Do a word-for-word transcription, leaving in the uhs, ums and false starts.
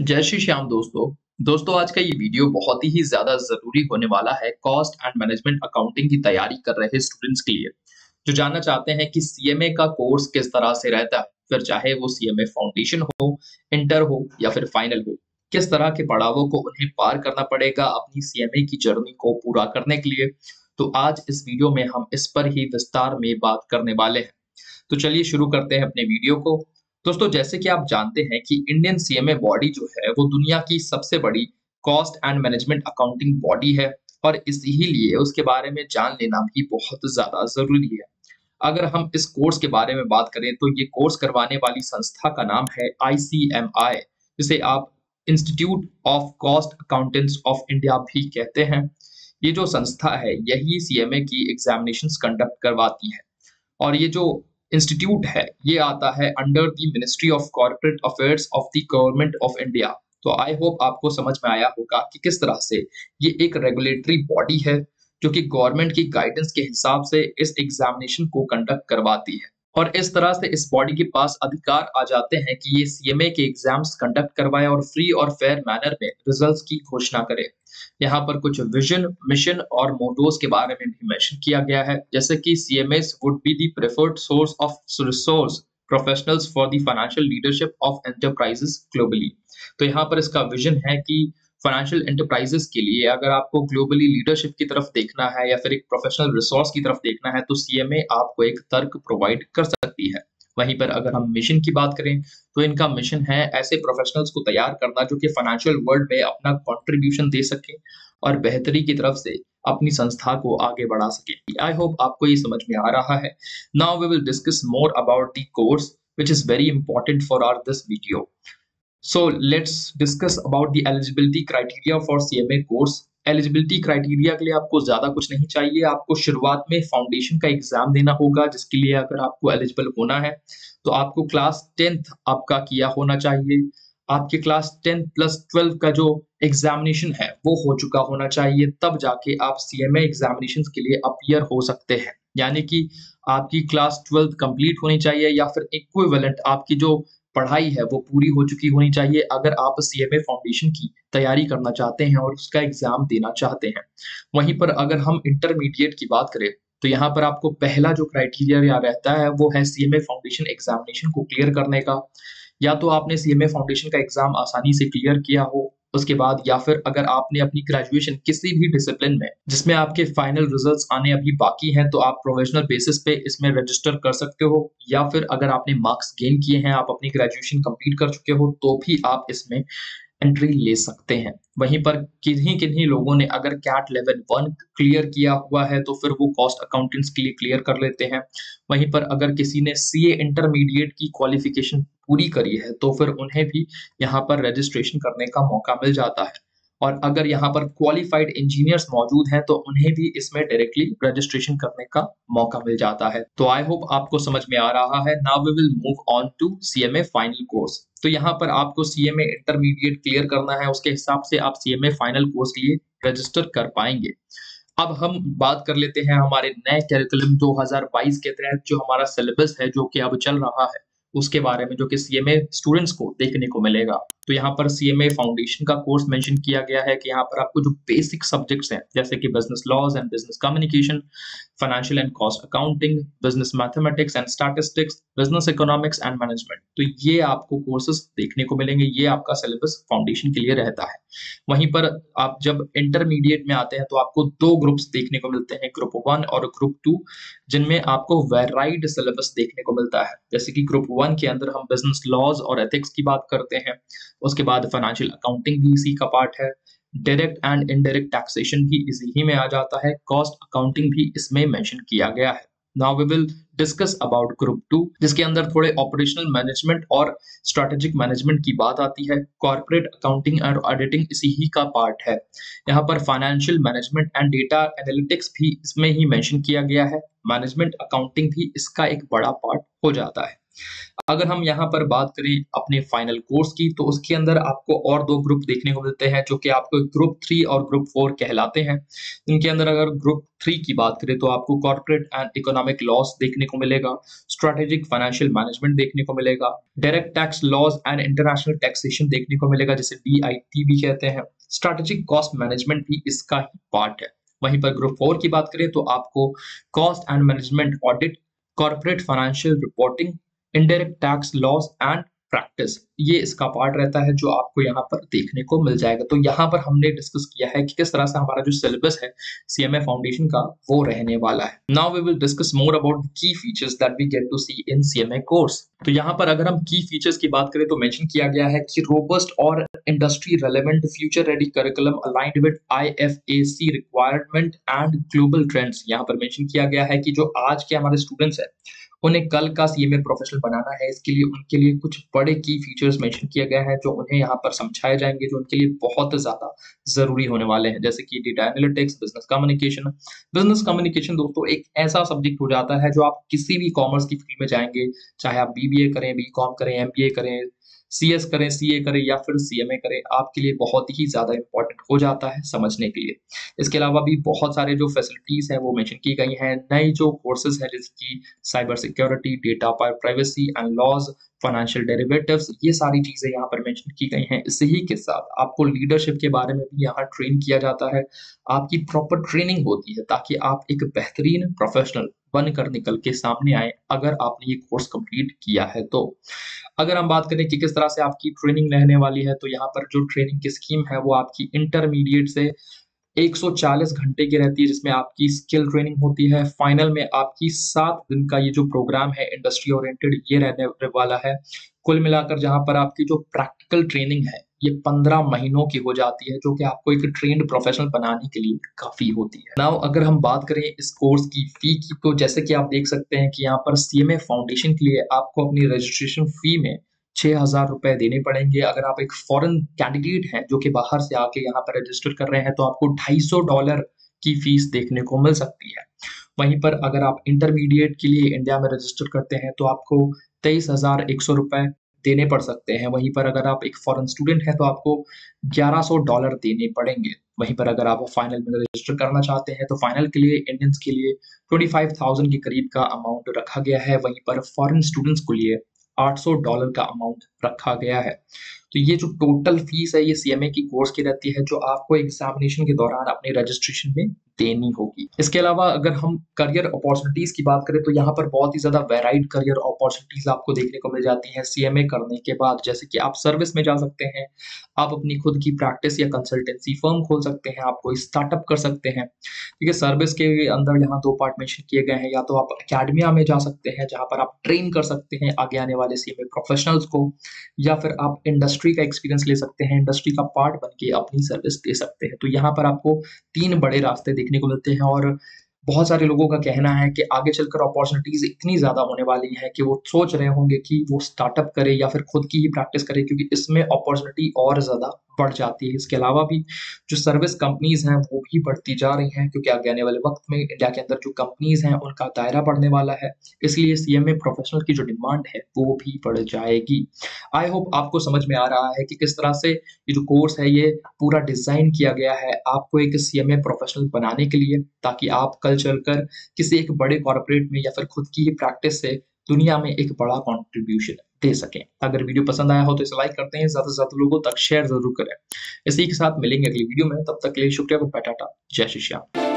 जय श्री श्याम दोस्तों। दोस्तों आज का ये वीडियो बहुत ही ज़्यादा ज़रूरी होने वाला है कॉस्ट एंड मैनेजमेंट अकाउंटिंग की तैयारी कर रहे स्टूडेंट्स के लिए, जो जानना चाहते हैं कि सीएमए का कोर्स किस तरह से रहता है, फिर चाहे वो सीएमए फाउंडेशन हो, इंटर हो या फिर फाइनल हो, किस तरह के पड़ावों को उन्हें पार करना पड़ेगा अपनी सीएमए की जर्नी को पूरा करने के लिए। तो आज इस वीडियो में हम इस पर ही विस्तार में बात करने वाले हैं। तो चलिए शुरू करते हैं अपने वीडियो को। दोस्तों जैसे कि आप जानते हैं कि इंडियन सीएमए बॉडी जो है वो दुनिया की सबसे बड़ी cost and management accounting body है और इसीलिए उसके बारे में जान लेना भी बहुत ज्यादा जरूरी है। अगर हम इस कोर्स के बारे में बात करें तो ये कोर्स करवाने वाली संस्था का नाम है आई सी एम आई, जिसे आप Institute of Cost Accountants of India भी कहते हैं। ये जो संस्था है यही सीएमए की एग्जामिनेशंस कंडक्ट करवाती है और ये जो इंस्टीट्यूट है ये आता है under the ministry of corporate affairs of the government of India. तो आई होप आपको समझ में आया होगा कि किस तरह से ये एक रेगुलेटरी बॉडी है जो कि गवर्नमेंट की गाइडेंस के हिसाब से इस एग्जामिनेशन को कंडक्ट करवाती है और इस तरह से इस बॉडी के पास अधिकार आ जाते हैं कि ये सीएमए के एग्जाम्स कंडक्ट करवाए और फ्री और फेयर मैनर में रिजल्ट्स की घोषणा करे। यहाँ पर कुछ विजन, मिशन और मोटोज के बारे में भी मेंशन किया गया है, जैसे कि CMS would be the preferred source of resource professionals for the financial leadership of enterprises globally. तो यहाँ पर इसका विजन है कि फाइनेंशियल एंटरप्राइजेस के लिए अगर आपको ग्लोबली लीडरशिप की तरफ देखना है या फिर एक प्रोफेशनल रिसोर्स की तरफ देखना है तो सीएमए आपको एक तर्क प्रोवाइड कर सकती है। वहीं पर अगर हम मिशन की बात करें तो इनका मिशन है ऐसे प्रोफेशनल्स को तैयार करना जो कि फाइनेंशियल वर्ल्ड में अपना कंट्रीब्यूशन दे सके और बेहतरी की तरफ से अपनी संस्था को आगे बढ़ा सके। आई होप आपको ये समझ में आ रहा है। Now we will discuss more about the course which is very important for our this video. So let's discuss about the eligibility criteria for C M A course. Eligibility criteria के लिए आपको ज्यादा कुछ नहीं चाहिए। आपको शुरुआत में फाउंडेशन का एग्जाम देना होगा, जिसके लिए अगर आपको एलिजिबल होना है तो आपको क्लास टेंथ आपका किया होना चाहिए। आपके क्लास टेंथ प्लस ट्वेल्व का जो एग्जामिनेशन है वो हो चुका होना चाहिए, तब जाके आप सीएमए एग्जामिनेशन के लिए अपीयर हो सकते हैं। यानी कि आपकी क्लास ट्वेल्थ कंप्लीट होनी चाहिए या फिर इक्विवेलेंट आपकी जो पढ़ाई है वो पूरी हो चुकी होनी चाहिए अगर आप सीएमए फाउंडेशन की तैयारी करना चाहते हैं और उसका एग्जाम देना चाहते हैं। वहीं पर अगर हम इंटरमीडिएट की बात करें तो यहाँ पर आपको पहला जो क्राइटेरिया रहता है वो है सीएमए फाउंडेशन एग्जामिनेशन को क्लियर करने का। या तो आपने सीएमए फाउंडेशन का एग्जाम आसानी से क्लियर किया हो, उसके बाद या फिर अगर आपने अपनी ग्रेजुएशन किसी भी डिसिप्लिन में जिसमें आपके फाइनल रिजल्ट्स आने अभी बाकी हैं तो आप प्रोविजनल बेसिस पे इसमें रजिस्टर कर सकते हो, या फिर अगर आपने मार्क्स गेन किए हैं, आप अपनी ग्रेजुएशन कंप्लीट कर चुके हो तो भी आप इसमें एंट्री ले सकते हैं। वहीं पर किन्हीं किन्हीं लोगों ने अगर कैट लेवल वन क्लियर किया हुआ है तो फिर वो कॉस्ट अकाउंटेंट्स के लिए क्लियर कर लेते हैं। वहीं पर अगर किसी ने सीए इंटरमीडिएट की क्वालिफिकेशन पूरी करी है तो फिर उन्हें भी यहाँ पर रजिस्ट्रेशन करने का मौका मिल जाता है। और अगर यहाँ पर क्वालिफाइड इंजीनियर्स मौजूद हैं तो उन्हें भी इसमें डायरेक्टली रजिस्ट्रेशन करने का मौका मिल जाता है। तो आई होप आपको समझ में आ रहा है। Now we will move on to CMA final course. तो यहाँ पर आपको सीएमए इंटरमीडिएट क्लियर करना है, उसके हिसाब से आप सीएमए फाइनल कोर्स के लिए रजिस्टर कर पाएंगे। अब हम बात कर लेते हैं हमारे नए करिकुलम दो हज़ार बाईस के तहत जो हमारा सिलेबस है जो कि अब चल रहा है उसके बारे में, जो कि सीएमए स्टूडेंट्स को देखने को मिलेगा। तो यहाँ पर सीएमए फाउंडेशन का कोर्स मेंशन किया गया है कि यहाँ पर आपको जो बेसिक सब्जेक्ट्स हैं जैसे कि business laws and business communication, financial and cost accounting, business mathematics and statistics, business economics and management, तो ये आपको कोर्सेज देखने को मिलेंगे। ये आपका सिलेबस फाउंडेशन के लिए रहता है। वहीं पर आप जब इंटरमीडिएट में आते हैं तो आपको दो ग्रुप्स देखने को मिलते हैं, ग्रुप वन और ग्रुप टू, जिनमें आपको वेराइड सिलेबस देखने को मिलता है। जैसे कि ग्रुप वन के अंदर हम बिजनेस लॉज और एथिक्स की बात करते हैं, उसके बाद फाइनेंशियल अकाउंटिंग भी इसी का पार्ट है, डायरेक्ट एंड इनडायरेक्ट टैक्सेशन भी इसी ही में आ जाता है, कॉस्ट अकाउंटिंग भी इसमें मेंशन किया गया है। Now we will discuss about group two, जिसके अंदर थोड़े ऑपरेशनल मैनेजमेंट और स्ट्रेटेजिक मैनेजमेंट की बात आती है। कॉर्पोरेट अकाउंटिंग और ऑडिटिंग इसी ही का पार्ट है। यहाँ पर financial management and data analytics भी इसमें ही मेंशन किया गया है। मैनेजमेंट अकाउंटिंग भी इसका एक बड़ा पार्ट हो जाता है। अगर हम यहाँ पर बात करें अपने फाइनल कोर्स की, तो उसके अंदर आपको और दो ग्रुप देखने को मिलते हैं, जो कि आपको ग्रुप थ्री और ग्रुप फोर कहलाते हैं। इनके अंदर अगर ग्रुप थ्री की बात करें तो आपको कॉर्पोरेट एंड इकोनॉमिक लॉस देखने को मिलेगा, स्ट्रेटेजिक फाइनेंशियल मैनेजमेंट देखने को मिलेगा, direct tax laws and international taxation देखने को मिलेगा, जिसे डी आई टी भी कहते हैं। स्ट्रेटेजिक कॉस्ट मैनेजमेंट भी इसका ही पार्ट है। वहीं पर ग्रुप फोर की बात करें तो आपको cost and management audit, corporate financial reporting, indirect tax laws and practice, ये इसका पार्ट रहता है जो आपको यहाँ पर देखने को मिल जाएगा। तो यहाँ पर हमने डिस्कस किया है कि किस तरह से हमारा जो सिलेबस है सीएमए फाउंडेशन का वो रहने वाला है। Now we will discuss more about key features that we get to see in CMA course. तो यहाँ पर अगर हम की फीचर्स की बात करें तो मेंशन किया गया है कि रोबस्ट और industry relevant future ready curriculum aligned with IFAC requirement and global trends. यहाँ पर मेंशन किया गया है कि जो आज के हमारे स्टूडेंट्स हैं उन्हें कल का सीएमए प्रोफेशनल बनाना है। इसके लिए उनके लिए कुछ बड़े की फीचर्स मेंशन किए गए हैं जो उन्हें यहाँ पर समझाए जाएंगे, जो उनके लिए बहुत ज़्यादा ज़रूरी होने वाले हैं, जैसे कि data analytics, business communication. Business communication दोस्तों एक ऐसा सब्जेक्ट हो जाता है जो आप किसी भी कॉमर्स की फील्ड में जाएंगे, चाहे आप बीबीए करें, बीकॉम करें, एमबीए करें, सीएस करें, सीए करें या फिर सीएमए करें, आपके लिए बहुत ही ज़्यादा इंपॉर्टेंट हो जाता है समझने के लिए। इसके अलावा भी बहुत सारे जो फैसिलिटीज हैं वो मेंशन की गई हैं। नई जो कोर्सेज हैं जैसे कि cyber security, data privacy and laws, financial derivatives, ये सारी चीजें यहाँ पर मेंशन की गई हैं। इसी ही के साथ आपको लीडरशिप के बारे में भी यहाँ ट्रेन किया जाता है। आपकी प्रॉपर ट्रेनिंग होती है ताकि आप एक बेहतरीन प्रोफेशनल बनकर निकल के सामने आए अगर आपने ये कोर्स कंप्लीट किया है तो। अगर हम बात करें कि किस तरह से आपकी ट्रेनिंग रहने वाली है, तो यहाँ पर जो ट्रेनिंग की स्कीम है वो आपकी इंटरमीडिएट से एक सौ चालीस घंटे की रहती है, जिसमें आपकी स्किल ट्रेनिंग होती है। फाइनल में आपकी सात दिन का ये जो प्रोग्राम है इंडस्ट्री ओरिएंटेड, ये रहने वाला है। कुल मिलाकर जहाँ पर आपकी जो प्रैक्टिकल ट्रेनिंग है ये पंद्रह महीनों की हो जाती है, जो कि आपको एक ट्रेन्ड प्रोफेशनल बनाने के लिए काफी होती है। नाउ अगर हम बात करें इस कोर्स की फी की, तो जैसे कि आप देख सकते हैं कि यहाँ पर सीएमए फाउंडेशन के लिए आपको अपनी रजिस्ट्रेशन फी में छह हजार रुपए देने पड़ेंगे। अगर आप एक फॉरेन कैंडिडेट हैं जो कि बाहर से आके यहाँ पर रजिस्टर कर रहे हैं तो आपको ढाई सौ डॉलर की फीस देखने को मिल सकती है। वहीं पर अगर आप इंटरमीडिएट के लिए इंडिया में रजिस्टर करते हैं तो आपको तेईस हजार एक सौ रुपए देने पड़ सकते हैं। वहीं पर अगर आप एक फॉरेन स्टूडेंट हैं तो आपको ग्यारह सौ डॉलर देने पड़ेंगे। वहीं पर अगर आप फाइनल में रजिस्टर करना चाहते हैं तो फाइनल के लिए इंडियंस के लिए पच्चीस हज़ार के करीब का अमाउंट रखा गया है। वहीं पर फॉरेन स्टूडेंट्स के लिए आठ सौ डॉलर का अमाउंट रखा गया है। तो ये जो टोटल फीस है ये सीएमए की कोर्स की रहती है, जो आपको एग्जामिनेशन के दौरान अपने रजिस्ट्रेशन में देनी होगी। इसके अलावा अगर हम करियर अपॉर्चुनिटीज की बात करें तो यहाँ पर बहुत ही ज्यादा वेराइड करियर अपॉर्चुनिटीज आपको देखने को मिल जाती हैं सीएमए करने के बाद। जैसे कि आप सर्विस में जा सकते हैं, आप अपनी खुद की प्रैक्टिस या कंसल्टेंसी फर्म खोल सकते हैं, आप कोई स्टार्टअप कर सकते हैं। ठीक है, सर्विस के अंदर यहाँ दो पार्ट मेंशन किए गए हैं। या तो आप अकेडमिया में जा सकते हैं जहाँ पर आप ट्रेन कर सकते हैं आगे आने वाले सीएमए प्रोफेशनल्स को, या फिर आप इंडस्ट्री का एक्सपीरियंस ले सकते हैं, इंडस्ट्री का पार्ट बन के अपनी सर्विस दे सकते हैं। तो यहाँ पर आपको तीन बड़े रास्ते देखने को मिलते हैं और बहुत सारे लोगों का कहना है कि आगे चलकर अपॉर्चुनिटीज इतनी ज्यादा होने वाली है कि वो सोच रहे होंगे कि वो स्टार्टअप करे या फिर खुद की ही प्रैक्टिस करे, क्योंकि इसमें अपॉर्चुनिटी और ज्यादा बढ़ जाती है। इसके अलावा भी जो सर्विस कंपनीज हैं वो भी बढ़ती जा रही हैं, क्योंकि आगे आने वाले वक्त में इंडिया के अंदर जो कंपनीज हैं उनका दायरा बढ़ने वाला है। इसलिए सीएमए प्रोफेशनल की जो डिमांड है वो भी बढ़ जाएगी। आई होप आपको समझ में आ रहा है कि किस तरह से ये जो कोर्स है ये पूरा डिजाइन किया गया है आपको एक सीएमए प्रोफेशनल बनाने के लिए, ताकि आप कल चलकर किसी एक बड़े कॉर्पोरेट में या फिर खुद की ही प्रैक्टिस से दुनिया में एक बड़ा कंट्रीब्यूशन दे सकें। अगर वीडियो पसंद आया हो तो इसे लाइक करते हैं, ज्यादा से ज्यादा लोगों तक शेयर जरूर करें। इसी के साथ मिलेंगे अगली वीडियो में, तब तक के लिए शुक्रिया, गुड बाय, टाटा, जय श्री श्याम।